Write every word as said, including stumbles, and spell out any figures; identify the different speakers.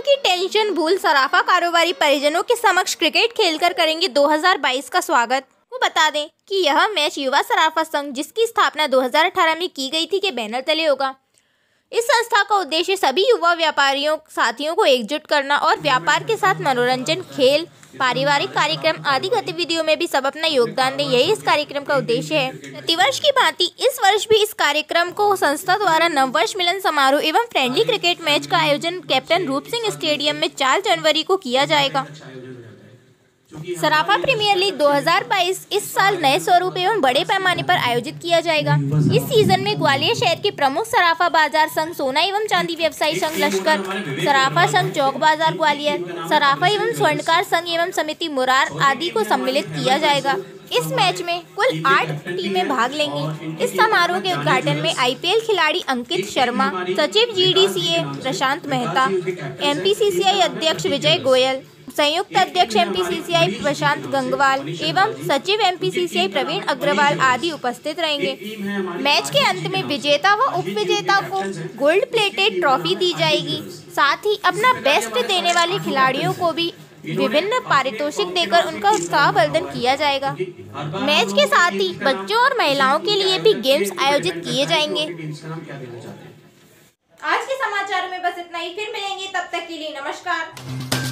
Speaker 1: की टेंशन भूल सराफा कारोबारी परिजनों के समक्ष क्रिकेट खेलकर करेंगे दो हज़ार बाईस का स्वागत। वो बता दें कि यह मैच युवा सराफा संघ, जिसकी स्थापना दो हज़ार अठारह में की गई थी, के बैनर तले होगा। इस संस्था का उद्देश्य सभी युवा व्यापारियों साथियों को एकजुट करना और व्यापार के साथ मनोरंजन, खेल, पारिवारिक कार्यक्रम आदि गतिविधियों में भी सब अपना योगदान दें। यही इस कार्यक्रम का उद्देश्य है। प्रतिवर्ष की भांति इस वर्ष भी इस कार्यक्रम को संस्था द्वारा नववर्ष मिलन समारोह एवं फ्रेंडली क्रिकेट मैच का आयोजन कैप्टन रूप सिंह स्टेडियम में चार जनवरी को किया जाएगा। सराफा प्रीमियर लीग दो हज़ार बाईस इस साल नए स्वरूप एवं बड़े पैमाने पर आयोजित किया जाएगा। इस सीजन में ग्वालियर शहर के प्रमुख सराफा बाजार संघ, सोना एवं चांदी व्यवसायी संघ लश्कर, सराफा संघ चौक बाजार ग्वालियर, सराफा एवं स्वर्णकार संघ एवं समिति मुरार आदि को सम्मिलित किया जाएगा। इस मैच में कुल आठ टीमें भाग लेंगी। इस समारोह के उद्घाटन में आईपीएल खिलाड़ी अंकित शर्मा, सचिव जीडीसीए प्रशांत मेहता, एमपीसीसीआई अध्यक्ष विजय गोयल, संयुक्त अध्यक्ष एमपीसीसीआई प्रशांत गंगवाल एवं सचिव एमपीसीसीआई प्रवीण अग्रवाल आदि उपस्थित रहेंगे। मैच के अंत में विजेता व उपविजेता को गोल्ड प्लेटेड ट्रॉफी दी जाएगी। साथ ही अपना बेस्ट देने वाले खिलाड़ियों को भी विभिन्न पारितोषिक देकर उनका उत्साहवर्धन किया जाएगा। मैच के साथ ही बच्चों और महिलाओं के लिए भी गेम्स आयोजित किए जाएंगे। आज के समाचारों में बस इतना ही। फिर मिलेंगे, तब तक के लिए नमस्कार।